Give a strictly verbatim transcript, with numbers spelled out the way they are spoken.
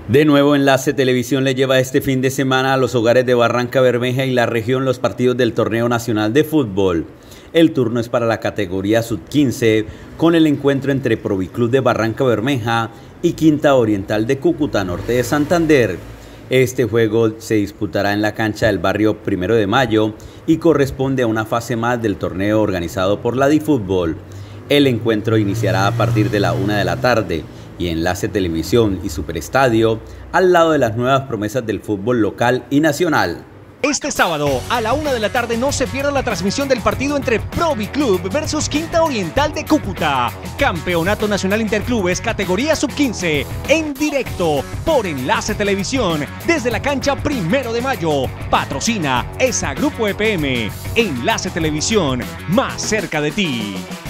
De nuevo, Enlace Televisión le lleva este fin de semana a los hogares de Barrancabermeja y la región los partidos del Torneo Nacional de Fútbol. El turno es para la categoría sub quince, con el encuentro entre Proviclub de Barrancabermeja y Quinta Oriental de Cúcuta, norte de Santander. Este juego se disputará en la cancha del barrio Primero de Mayo y corresponde a una fase más del torneo organizado por la DiFútbol. El encuentro iniciará a partir de la una de la tarde y Enlace Televisión y Superestadio al lado de las nuevas promesas del fútbol local y nacional. Este sábado a la una de la tarde no se pierda la transmisión del partido entre Proviclub versus Quinta Oriental de Cúcuta. Campeonato Nacional Interclubes categoría sub quince en directo por Enlace Televisión desde la cancha Primero de Mayo. Patrocina ESA Grupo E P M. Enlace Televisión, más cerca de ti.